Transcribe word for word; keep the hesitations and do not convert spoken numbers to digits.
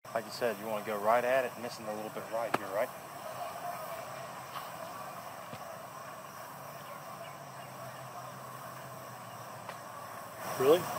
Like you said, you want to go right at it, missing a little bit right here, right? Really?